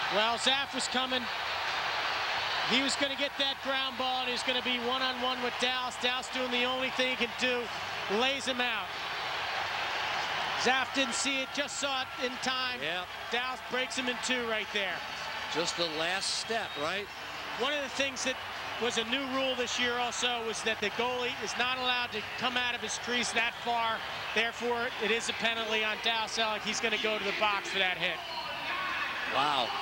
Well, Zaph was coming. He was going to get that ground ball, and he was going to be one-on-one with Dallas. Dallas doing the only thing he can do, lays him out. Zaph didn't see it, just saw it in time. Yep. Dallas breaks him in two right there. Just the last step, right? One of the things that was a new rule this year also was that the goalie is not allowed to come out of his crease that far. Therefore, it is a penalty on Dallas Eliuk. He's going to go to the box for that hit. Wow.